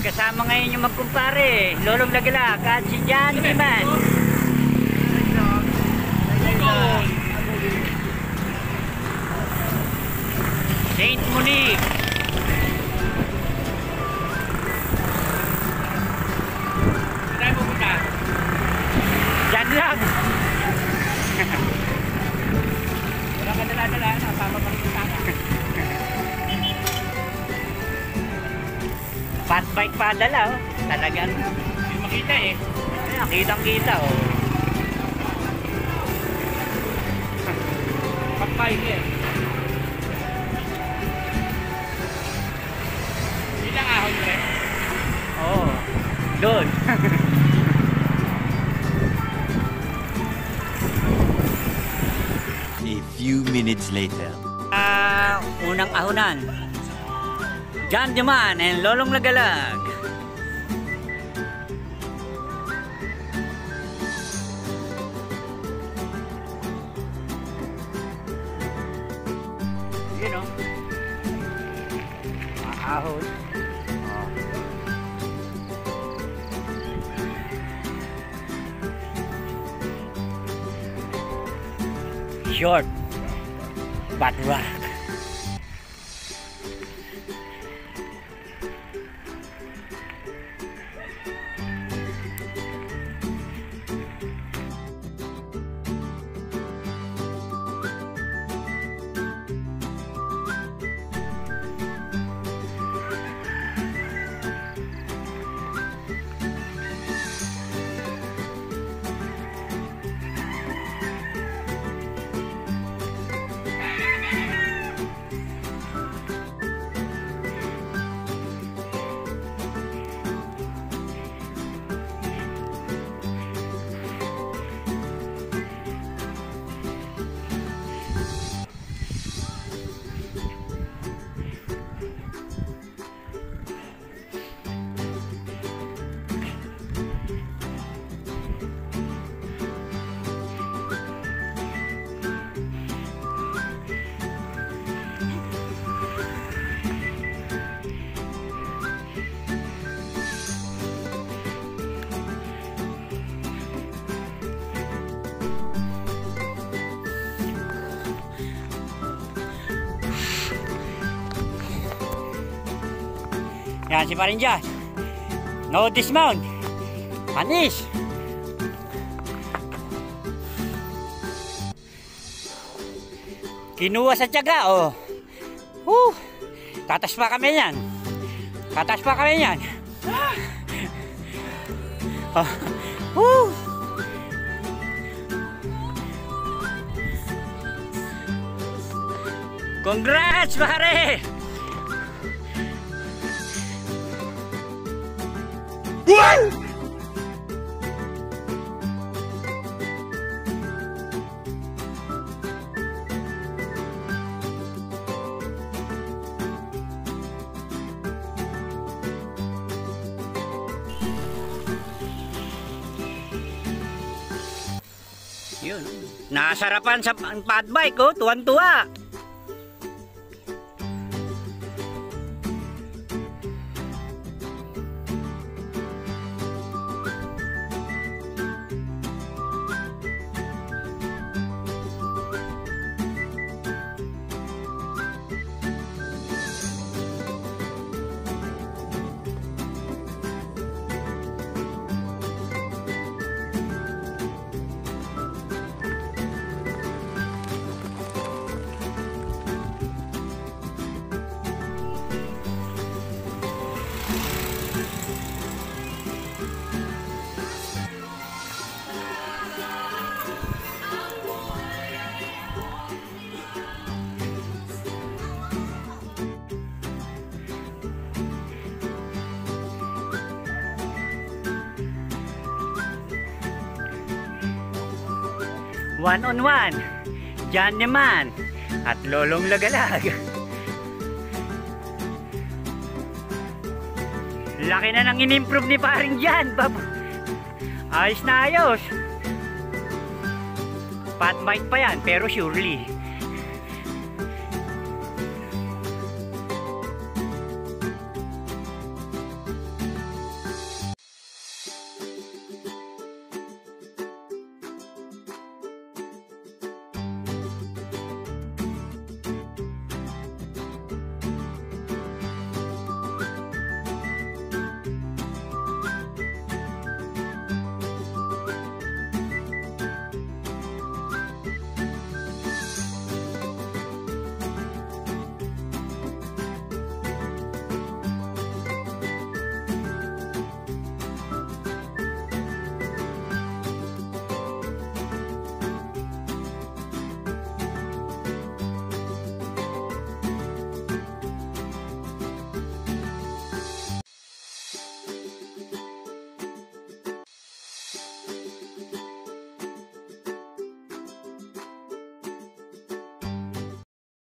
Kasama ngayon yung magkumpare, Lolong Lagalag at si John Diman. Saint Monique. Saan mo punta? Diyan lang. Wala ka dala-dala, nasama pa rin yung taka. Fat bike pa dala, oh. Talagang Hindi makita eh. ayan, kitang-kita, oh. Pagpay eh. Ilang ahon mo eh? Oo. Doon. A few minutes later. Unang ahonan. John Diman and Lolong Lagalag. You know. Ahon. Short but rock. Yan si parin dyan. No dismount. Panis. Kinuha sa tiyaga, oh. Tatas pa kami yan. Tatas pa kami yan. Oh. Congrats, pare! Yun. Nasarapan sa pad bike, oh, tuwan-tuwa. One-on-one, John Diman at Lolong Lagalag. Laki na nang in-improve ni paring John. Ayos na ayos. Fat bike pa yan, pero surely.